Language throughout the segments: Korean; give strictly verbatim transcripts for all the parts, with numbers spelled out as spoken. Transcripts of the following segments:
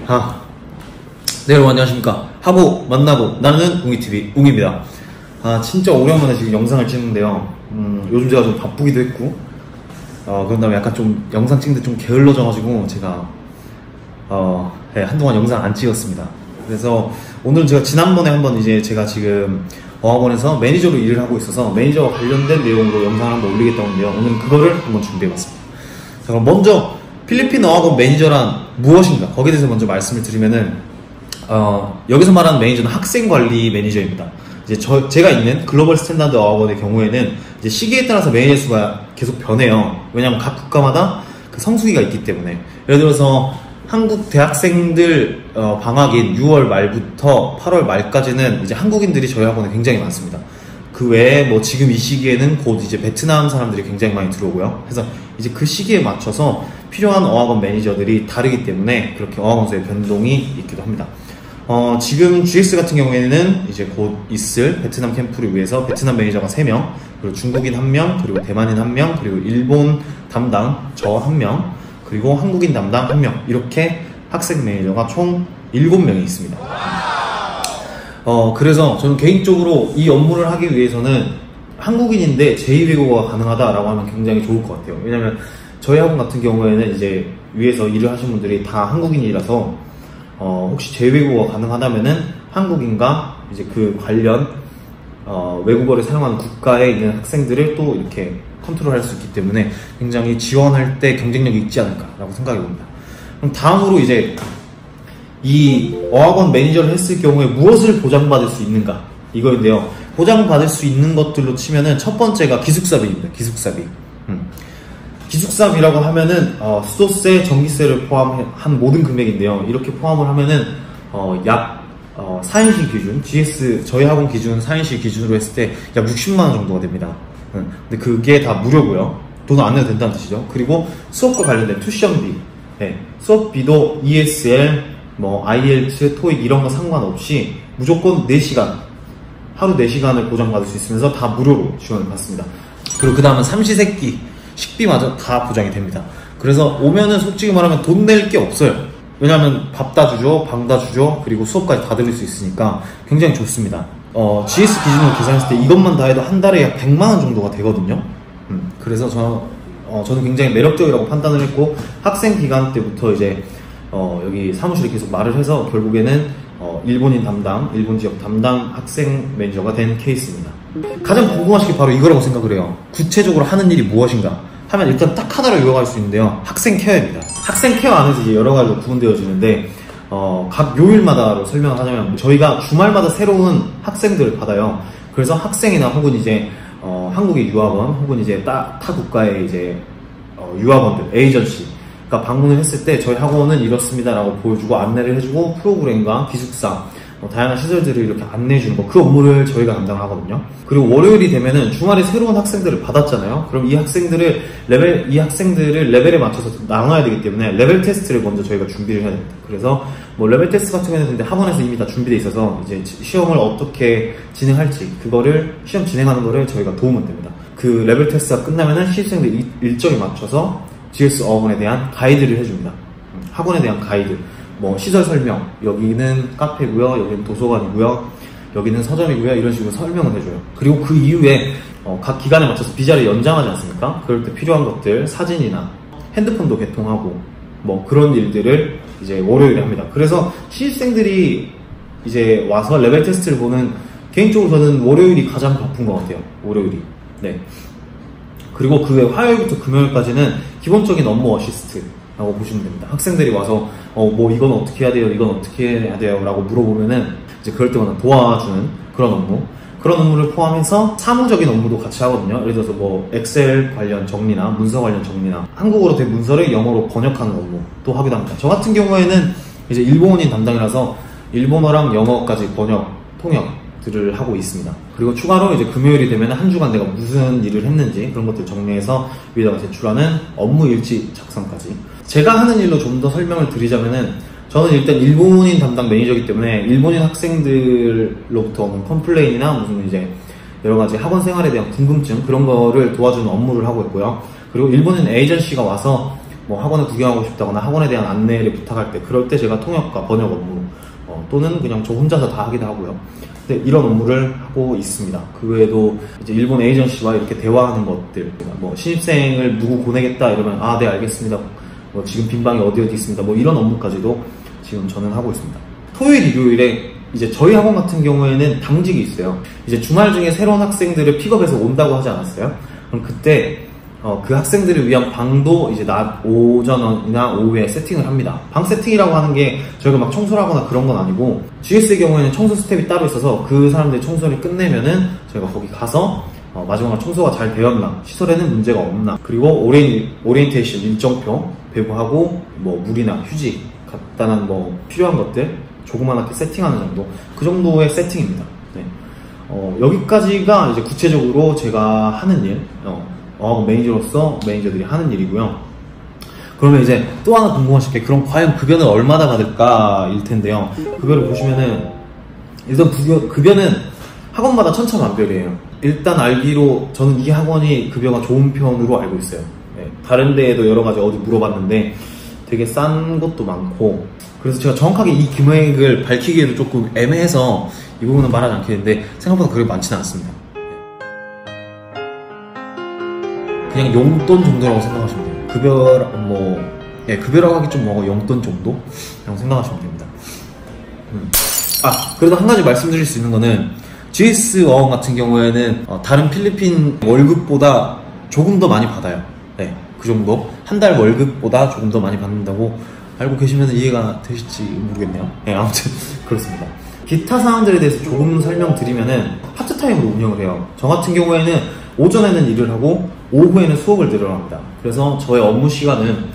아, 네, 여러분 안녕하십니까. 하고 만나고 나는 웅이티비 웅입니다. 아, 진짜 오랜만에 지금 영상을 찍는데요. 음, 요즘 제가 좀 바쁘기도 했고, 어, 그런 다음에 약간 좀 영상 찍는데 좀 게을러져가지고 제가 어, 네, 한동안 영상 안 찍었습니다. 그래서 오늘은 제가 지난번에 한번 이제 제가 지금 어학원에서 매니저로 일을 하고 있어서 매니저와 관련된 내용으로 영상을 한번 올리겠다고 하는데요. 오늘은 그거를 한번 준비해봤습니다. 자, 그럼 먼저 필리핀 어학원 매니저란 무엇인가? 거기에 대해서 먼저 말씀을 드리면은 어, 여기서 말하는 매니저는 학생관리 매니저입니다. 이제 저, 제가 있는 글로벌 스탠다드 어학원의 경우에는 이제 시기에 따라서 매니저 수가 계속 변해요. 왜냐하면 각 국가마다 그 성수기가 있기 때문에. 예를 들어서 한국 대학생들 어, 방학인 유월 말부터 팔월 말까지는 이제 한국인들이 저희 학원에 굉장히 많습니다. 그 외에 뭐 지금 이 시기에는 곧 이제 베트남 사람들이 굉장히 많이 들어오고요. 그래서 이제 그 시기에 맞춰서 필요한 어학원 매니저들이 다르기 때문에 그렇게 어학원 수의 변동이 있기도 합니다. 어, 지금 지엑스 같은 경우에는 이제 곧 있을 베트남 캠프를 위해서 베트남 매니저가 세 명, 그리고 중국인 한 명, 그리고 대만인 한 명, 그리고 일본 담당 저 한 명, 그리고 한국인 담당 한 명, 이렇게 학생 매니저가 총 일곱 명이 있습니다. 어, 그래서 저는 개인적으로 이 업무를 하기 위해서는 한국인인데 제이 외국어가 가능하다라고 하면 굉장히 좋을 것 같아요. 왜냐면 저희 학원 같은 경우에는 이제 위에서 일을 하시는 분들이 다 한국인이라서 어, 혹시 제이 외국어가 가능하다면은 한국인과 이제 그 관련 어, 외국어를 사용하는 국가에 있는 학생들을 또 이렇게 컨트롤할 수 있기 때문에 굉장히 지원할 때 경쟁력이 있지 않을까라고 생각이 듭니다. 그럼 다음으로 이제 이 어학원 매니저를 했을 경우에 무엇을 보장받을 수 있는가 이거인데요. 보장받을 수 있는 것들로 치면은 첫 번째가 기숙사비입니다. 기숙사비. 음. 기숙사비라고 하면은 어, 수도세, 전기세를 포함한 모든 금액인데요. 이렇게 포함을 하면은 어, 약 어, 사 인실 기준, 지엑스 저희 학원 기준 사 인실 기준으로 했을 때 약 육십만 원 정도가 됩니다. 음. 근데 그게 다 무료고요. 돈 안 내도 된다는 뜻이죠. 그리고 수업과 관련된 투션비, 네. 수업비도 이에스엘, 뭐 아이엘츠, 토익 이런 거 상관없이 무조건 네 시간, 하루 네 시간을 보장받을 수 있으면서 다 무료로 지원을 받습니다. 그리고 그 다음은 삼시세끼 식비마저 다 보장이 됩니다. 그래서 오면은 솔직히 말하면 돈 낼 게 없어요. 왜냐하면 밥 다 주죠, 방 다 주죠, 그리고 수업까지 다 들을 수 있으니까 굉장히 좋습니다. 어, 지엑스 기준으로 계산했을 때 이것만 다 해도 한 달에 약 백만 원 정도가 되거든요. 음, 그래서 저, 어, 저는 굉장히 매력적이라고 판단을 했고, 학생 기간 때부터 이제 어, 여기 사무실에 계속 말을 해서 결국에는 어, 일본인 담당, 일본 지역 담당 학생 매니저가 된 케이스입니다. 가장 궁금하신 게 바로 이거라고 생각을 해요. 구체적으로 하는 일이 무엇인가 하면 일단 딱 하나를 요약할 수 있는데요. 학생 케어입니다. 학생 케어 안에서 이제 여러 가지로 구분되어지는데 어, 각 요일마다로 설명을 하자면 저희가 주말마다 새로운 학생들을 받아요. 그래서 학생이나 혹은 이제 어, 한국의 유학원 혹은 이제 타, 타 국가의 이제 어, 유학원들, 에이전시 방문을 했을 때 저희 학원은 이렇습니다 라고 보여주고 안내를 해주고 프로그램과 기숙사 뭐 다양한 시설들을 이렇게 안내해주는 거, 그 업무를 저희가 담당하거든요. 그리고 월요일이 되면은 주말에 새로운 학생들을 받았잖아요. 그럼 이 학생들을 레벨 이 학생들을 레벨에 맞춰서 나눠야 되기 때문에 레벨 테스트를 먼저 저희가 준비를 해야 됩니다. 그래서 뭐 레벨 테스트 같은 경우에는 근데 학원에서 이미 다 준비되어 있어서 이제 시험을 어떻게 진행할지 그거를 시험 진행하는 거를 저희가 도움을 됩니다. 그 레벨 테스트가 끝나면은 시입생들 일정에 맞춰서 지엑스 어학원에 대한 가이드를 해줍니다. 학원에 대한 가이드, 뭐 시설 설명, 여기는 카페고요, 여기는 도서관이고요, 여기는 서점이고요, 이런 식으로 설명을 해줘요. 그리고 그 이후에 어, 각 기간에 맞춰서 비자를 연장하지 않습니까? 그럴 때 필요한 것들, 사진이나 핸드폰도 개통하고 뭐 그런 일들을 이제 월요일에 합니다. 그래서 신입생들이 이제 와서 레벨 테스트를 보는, 개인적으로 저는 월요일이 가장 바쁜 것 같아요. 월요일이. 네. 그리고 그 외 화요일부터 금요일까지는 기본적인 업무 어시스트라고 보시면 됩니다. 학생들이 와서 어, 뭐 이건 어떻게 해야 돼요, 이건 어떻게 해야 돼요 라고 물어보면은 이제 그럴 때마다 도와주는 그런 업무, 그런 업무를 포함해서 사무적인 업무도 같이 하거든요. 예를 들어서 뭐 엑셀 관련 정리나 문서 관련 정리나 한국어로 된 문서를 영어로 번역하는 업무도 하기도 합니다. 저 같은 경우에는 이제 일본인 담당이라서 일본어랑 영어까지 번역, 통역 들을 하고 있습니다. 그리고 추가로 이제 금요일이 되면 한 주간 내가 무슨 일을 했는지 그런 것들 정리해서 위에다가 제출하는 업무 일지 작성까지. 제가 하는 일로 좀 더 설명을 드리자면은 저는 일단 일본인 담당 매니저이기 때문에 일본인 학생들로부터 오는 컴플레인이나 무슨 이제 여러 가지 학원 생활에 대한 궁금증 그런 거를 도와주는 업무를 하고 있고요. 그리고 일본인 에이전시가 와서 뭐 학원을 구경하고 싶다거나 학원에 대한 안내를 부탁할 때, 그럴 때 제가 통역과 번역 업무 어, 또는 그냥 저 혼자서 다 하기도 하고요. 근데 이런 업무를 하고 있습니다. 그 외에도 이제 일본 에이전시와 이렇게 대화하는 것들, 뭐 신입생을 누구 보내겠다 이러면 아, 네 알겠습니다. 뭐 지금 빈방이 어디 어디 있습니다. 뭐 이런 업무까지도 지금 저는 하고 있습니다. 토요일, 일요일에 이제 저희 학원 같은 경우에는 당직이 있어요. 이제 주말 중에 새로운 학생들을 픽업해서 온다고 하지 않았어요? 그럼 그때 어, 그 학생들을 위한 방도 이제 낮 오전이나 오후에 세팅을 합니다. 방 세팅이라고 하는 게 저희가 막 청소를 하거나 그런 건 아니고, 지에스의 경우에는 청소 스텝이 따로 있어서 그 사람들이 청소를 끝내면은 저희가 거기 가서 어, 마지막으로 청소가 잘 되었나, 시설에는 문제가 없나, 그리고 오리엔, 오리엔테이션 일정표 배부하고 뭐 물이나 휴지, 간단한 뭐 필요한 것들 조그만하게 세팅하는 정도, 그 정도의 세팅입니다. 네. 어, 여기까지가 이제 구체적으로 제가 하는 일, 어, 어, 매니저로서 매니저들이 하는 일이고요. 그러면 이제 또 하나 궁금하실 게, 그럼 과연 급여는 얼마나 받을까 일 텐데요. 급여를 보시면은 일단 급여, 급여는 학원마다 천차만별이에요. 일단 알기로 저는 이 학원이 급여가 좋은 편으로 알고 있어요. 네, 다른 데에도 여러 가지 어디 물어봤는데 되게 싼 것도 많고, 그래서 제가 정확하게 이 금액을 밝히기에도 조금 애매해서 이 부분은 말하지 않겠는데, 생각보다 그렇게 많지는 않습니다. 그냥 용돈 정도라고 생각하시면 돼요. 급여, 뭐, 예, 급여라고 하기 좀 뭐가 용돈 정도? 라고 생각하시면 됩니다. 음. 아, 그래도 한 가지 말씀드릴 수 있는 거는, 지에스 어원 같은 경우에는 어, 다른 필리핀 월급보다 조금 더 많이 받아요. 네, 그 정도. 한 달 월급보다 조금 더 많이 받는다고 알고 계시면 이해가 되실지 모르겠네요. 네, 아무튼 그렇습니다. 기타 사항들에 대해서 조금 설명드리면은 파트타임으로 운영을 해요. 저 같은 경우에는 오전에는 일을 하고 오후에는 수업을 들으러 합니다. 그래서 저의 업무 시간은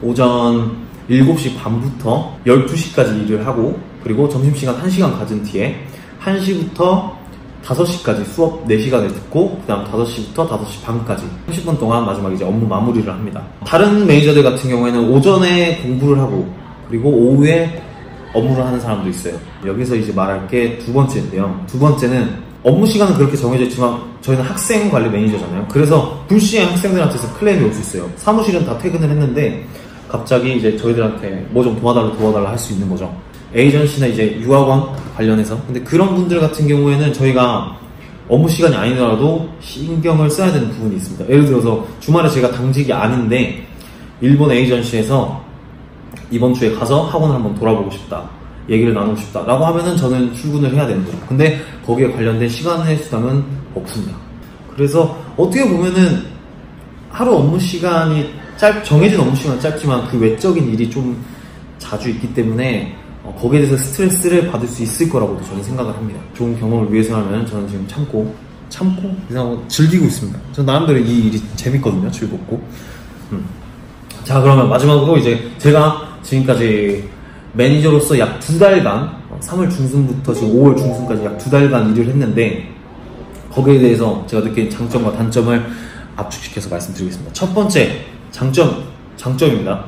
오전 일곱 시 반부터 열두 시까지 일을 하고, 그리고 점심시간 한 시간 가진 뒤에 한 시부터 다섯 시까지 수업 네 시간을 듣고, 그 다음 다섯 시부터 다섯 시 반까지 삼십 분 동안 마지막 이제 업무 마무리를 합니다. 다른 매니저들 같은 경우에는 오전에 공부를 하고 그리고 오후에 업무를 하는 사람도 있어요. 여기서 이제 말할 게 두 번째인데요. 두 번째는 업무 시간은 그렇게 정해져 있지만 저희는 학생 관리 매니저잖아요. 그래서 불시에 학생들한테서 클레임이 올 수 있어요. 사무실은 다 퇴근을 했는데 갑자기 이제 저희들한테 뭐 좀 도와달라 도와달라 할 수 있는 거죠. 에이전시나 이제 유학원 관련해서. 근데 그런 분들 같은 경우에는 저희가 업무 시간이 아니더라도 신경을 써야 되는 부분이 있습니다. 예를 들어서 주말에 제가 당직이 아닌데 일본 에이전시에서 이번 주에 가서 학원을 한번 돌아보고 싶다, 얘기를 나누고 싶다 라고 하면은 저는 출근을 해야 되는 거죠. 근데 거기에 관련된 시간의 수당은 없습니다. 그래서 어떻게 보면은 하루 업무 시간이 짧, 정해진 업무 시간은 짧지만 그 외적인 일이 좀 자주 있기 때문에 어, 거기에 대해서 스트레스를 받을 수 있을 거라고도 저는 생각을 합니다. 좋은 경험을 위해서라면 저는 지금 참고 참고 그냥 즐기고 있습니다. 저는 나름대로 이 일이 재밌거든요. 즐겁고. 음. 자, 그러면 마지막으로 이제 제가 지금까지 매니저로서 약 두 달간, 삼월 중순부터 지금 오월 중순까지 약 두 달간 일을 했는데, 거기에 대해서 제가 느낀 장점과 단점을 압축시켜서 말씀드리겠습니다. 첫 번째 장점, 장점입니다.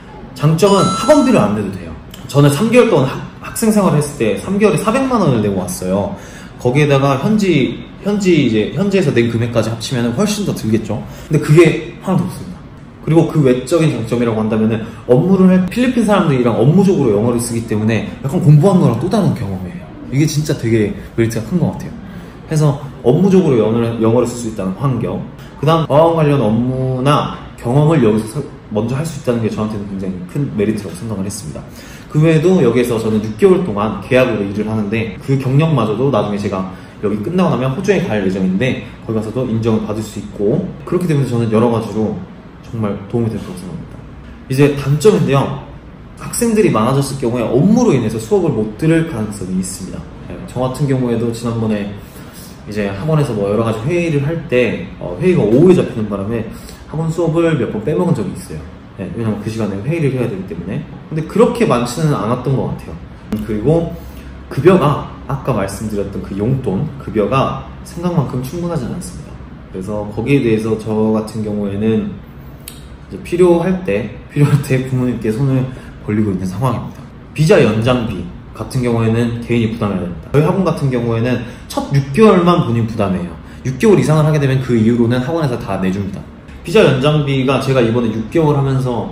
장점은 학원비를 안 내도 돼요. 저는 삼 개월 동안 학, 학생 생활을 했을 때 삼 개월에 사백만 원을 내고 왔어요. 거기에다가 현지, 현지 이제 현지에서 낸 금액까지 합치면 훨씬 더 들겠죠. 근데 그게 하나도 없습니다. 그리고 그 외적인 장점이라고 한다면은 업무를 할 필리핀 사람들이랑 업무적으로 영어를 쓰기 때문에 약간 공부하는 거랑 또 다른 경험이에요. 이게 진짜 되게 메리트가 큰 것 같아요. 해서 업무적으로 영어를, 영어를 쓸 수 있다는 환경, 그 다음 어학 관련 업무나 경험을 여기서 먼저 할 수 있다는 게 저한테는 굉장히 큰 메리트라고 생각을 했습니다. 그 외에도 여기에서 저는 육 개월 동안 계약으로 일을 하는데, 그 경력마저도 나중에 제가 여기 끝나고 나면 호주에 갈 예정인데 거기 가서도 인정을 받을 수 있고, 그렇기 때문에 저는 여러 가지로 정말 도움이 될 거라고 생각합니다. 이제 단점인데요. 학생들이 많아졌을 경우에 업무로 인해서 수업을 못 들을 가능성이 있습니다. 저 같은 경우에도 지난번에 이제 학원에서 뭐 여러 가지 회의를 할 때 어, 회의가 오후에 잡히는 바람에 학원 수업을 몇 번 빼먹은 적이 있어요. 네, 왜냐면 그 시간에 회의를 해야 되기 때문에. 근데 그렇게 많지는 않았던 것 같아요. 그리고 급여가 아까 말씀드렸던 그 용돈 급여가 생각만큼 충분하지는 않습니다. 그래서 거기에 대해서 저 같은 경우에는 이제 필요할 때 필요할 때 부모님께 손을 벌리고 있는 상황입니다. 비자 연장비 같은 경우에는 개인이 부담해야 됩니다. 저희 학원 같은 경우에는 첫 육 개월만 본인 부담해요. 육 개월 이상을 하게 되면 그 이후로는 학원에서 다 내줍니다. 비자 연장비가 제가 이번에 육 개월 하면서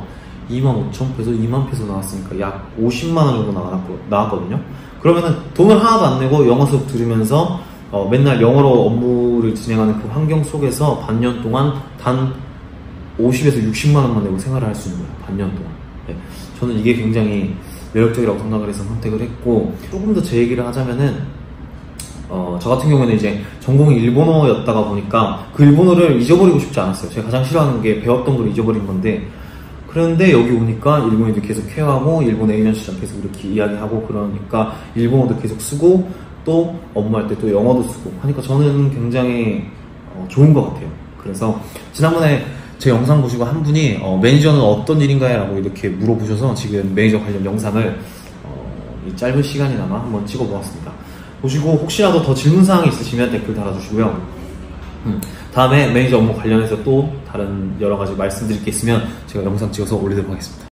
이만 오천 페소, 이만 페소 나왔으니까 약 오십만 원 정도 나왔고, 나왔거든요. 그러면은 돈을 하나도 안 내고 영어 수업 들으면서 어, 맨날 영어로 업무를 진행하는 그 환경 속에서 반년 동안 단 오십에서 육십만 원만 내고 생활을 할 수 있는 거예요. 반년 동안. 네. 저는 이게 굉장히 매력적이라고 생각을 해서 선택을 했고, 조금 더 제 얘기를 하자면은 어, 저 같은 경우에는 이제 전공이 일본어였다가 보니까 그 일본어를 잊어버리고 싶지 않았어요. 제가 가장 싫어하는 게 배웠던 걸 잊어버린 건데, 그런데 여기 오니까 일본인도 계속 케어하고 일본 에이전시장 계속 이렇게 이야기하고 그러니까 일본어도 계속 쓰고 또 업무할 때 또 영어도 쓰고 하니까 저는 굉장히 어, 좋은 것 같아요. 그래서 지난번에 제 영상 보시고 한 분이 어, 매니저는 어떤 일인가요? 라고 이렇게 물어보셔서 지금 매니저 관련 영상을 어, 이 짧은 시간이나마 한번 찍어 보았습니다. 보시고 혹시라도 더 질문사항이 있으시면 댓글 달아주시고요. 음, 다음에 매니저 업무 관련해서 또 다른 여러가지 말씀드릴 게 있으면 제가 영상 찍어서 올리도록 하겠습니다.